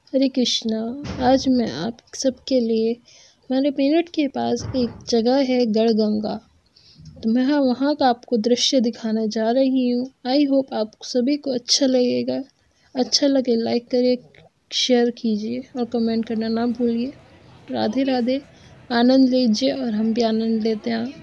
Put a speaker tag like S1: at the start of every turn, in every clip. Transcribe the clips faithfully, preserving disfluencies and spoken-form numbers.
S1: हरे कृष्णा। आज मैं आप सबके लिए हमारे मेरठ के पास एक जगह है गढ़गंगा, तो मैं हाँ वहाँ का आपको दृश्य दिखाने जा रही हूँ। आई होप आप सभी को अच्छा लगेगा। अच्छा लगे लाइक करिए, शेयर कीजिए और कमेंट करना ना भूलिए। राधे राधे। आनंद लीजिए और हम भी आनंद लेते हैं।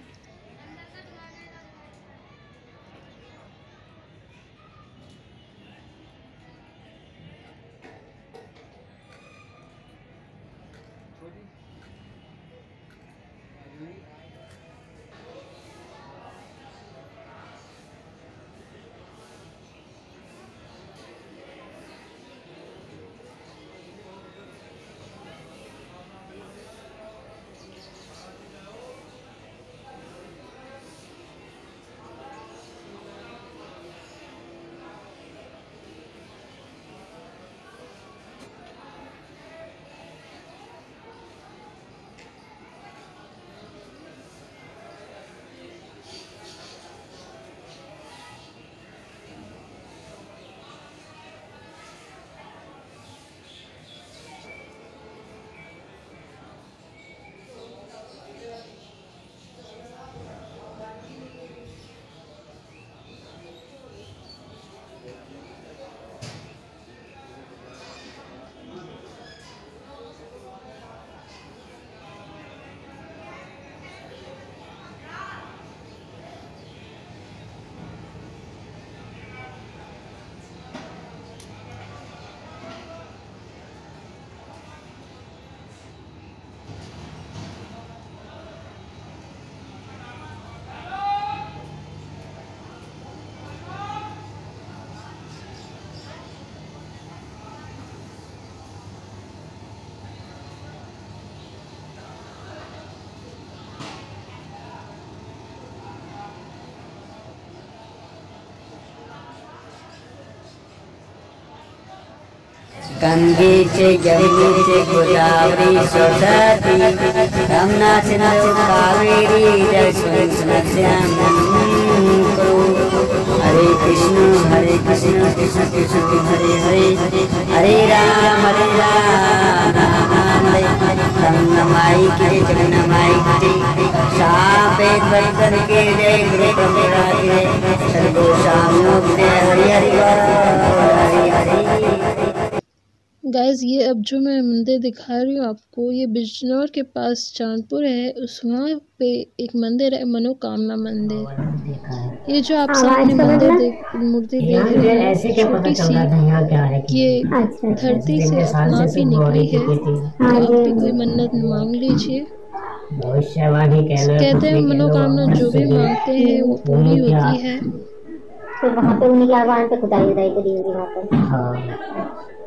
S2: गंगे च यमुने च गोदावरी सरस्वती यमुना सिंधु कावेरी जलस्मिन् करो। हरे कृष्ण हरे कृष्ण कृष्ण कृष्ण हरे हरे, हरे राम हरे राम राम हरे। गंगमाई की जय जगन्नामाई की जय, सापेत बर्तन के जय गुरु ब्रह्मरा की जय, सर्वो शामियों की जय। हरि हरि हरि हरि।
S1: गाइस ये अब जो मैं मंदिर दिखा रही हूँ आपको, ये बिजनौर के पास चांदपुर है। उस वहाँ पे एक मंदिर है, मनोकामना मंदिर। ये जो आप सामने मंदिर देख मूर्ति देख रहे हैं छोटी सी, ये धरती से अपना आप ही निकली है। तो आप भी कोई मन्नत मांग लीजिए। कहते हैं मनोकामना जो भी मांगते हैं वो पूरी होती है।
S3: तो वहाँ पे उन्हीं के आवाज पे खुदाई उदाई करी होगी वहाँ पर। हाँ।